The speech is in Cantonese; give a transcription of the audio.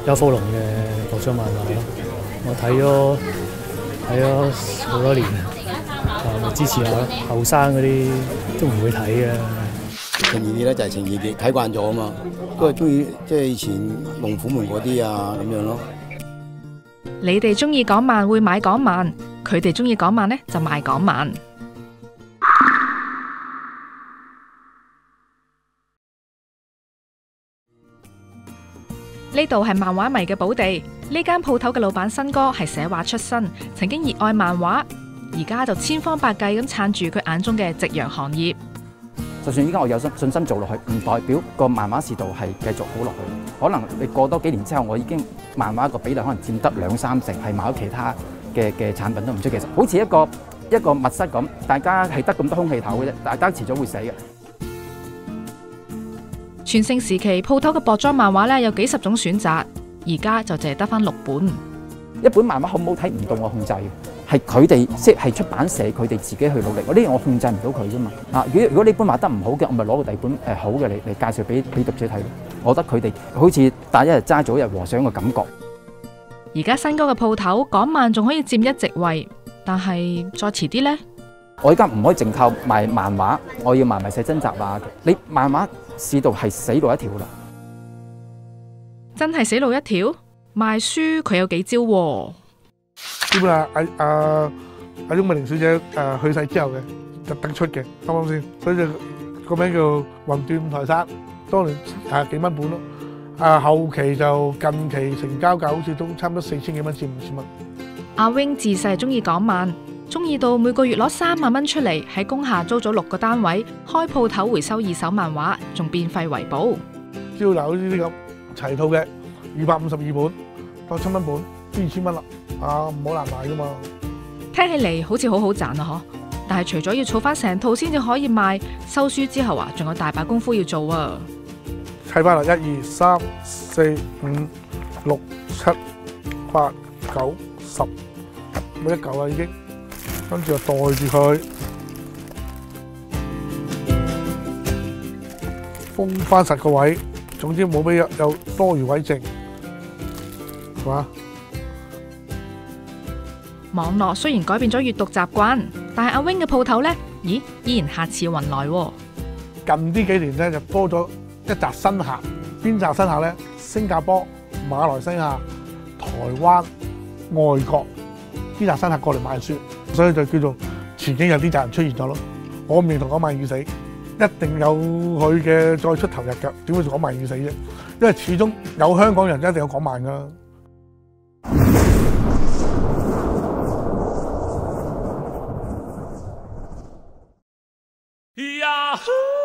邱福龍嘅國章漫畫咯，我睇咗好多年，咪支持下咯。後生嗰啲都唔會睇嘅。 情義烈咧就係情義烈，睇慣咗啊嘛，都係中意即係以前龍虎門嗰啲啊咁樣咯。 你哋中意港漫會買港漫，佢哋中意港漫呢就賣港漫。呢度係漫畫迷嘅寶地，呢間鋪頭嘅老闆新哥係寫畫出身，曾經熱愛漫畫，而家就千方百計咁撐住佢眼中嘅夕陽行業。 就算依家我有信心做落去，唔代表個漫畫市道係繼續好落去。可能你過多幾年之後，我已經漫畫個比例可能佔得2-3成，係買咗其他嘅產品都唔出奇。其實好似一個密室咁，大家係得咁多空氣頭嘅啫，大家遲早會死嘅。 全盛時期，鋪頭嘅薄裝漫畫咧有幾十種選擇，而家就淨係得翻6本。 一本漫畫好唔好睇唔到我控制嘅，係佢哋即係出版社佢哋自己去努力。呢啲我控制唔到佢啫嘛。如果呢本畫得唔好嘅，我咪攞個第二本好嘅嚟介紹俾讀者睇咯。我覺得佢哋好似帶一日齋做一日和尚嘅感覺。 而家新哥嘅鋪頭港漫仲可以佔1席位，但係再遲啲呢？ 我而家唔可以淨靠賣漫畫，我要賣埋寫真集啊！你漫畫市道係死路一條啦， 真係死路一條。賣書佢有幾招喎？ 基本上阿翁美玲小姐去世之後嘅特登出嘅，啱啱先？所以就個名叫《魂斷五台山》，當年幾蚊本咯。後期就近期成交價好似都差唔多4000幾蚊至5000蚊。 阿 wing 自細中意港漫，中意到每個月攞3萬蚊出嚟喺工廈租咗6個單位，開鋪頭回收二手漫畫，仲變廢為寶。 招樓呢啲咁齊套嘅252本，當7蚊本，都2000蚊啦。唔好難買噶嘛。 聽起嚟好似好好賺啊！嗬，但係除咗要儲翻成套先至可以賣，收書之後仲有大把功夫要做啊！ 睇翻啦，1、2、3、4、5、6、7、8、9、10，每一嚿啦已經，跟住就袋住佢，封翻實個位，總之冇俾有多餘位剩，係嘛？ 網絡雖然改變咗閱讀習慣，但係阿 wing 嘅鋪頭呢，依然客似雲來喎。 近呢幾年咧就多咗一紮新客，邊紮新客咧？新加坡、馬來西亞、台灣、外國呢紮新客過嚟買書，所以就叫做前景有啲責任出現咗咯。我唔認同港漫已死，一定有佢嘅再出頭日㗎。點會港漫已死啫？因為始終有香港人一定有港漫㗎。 Yahoo!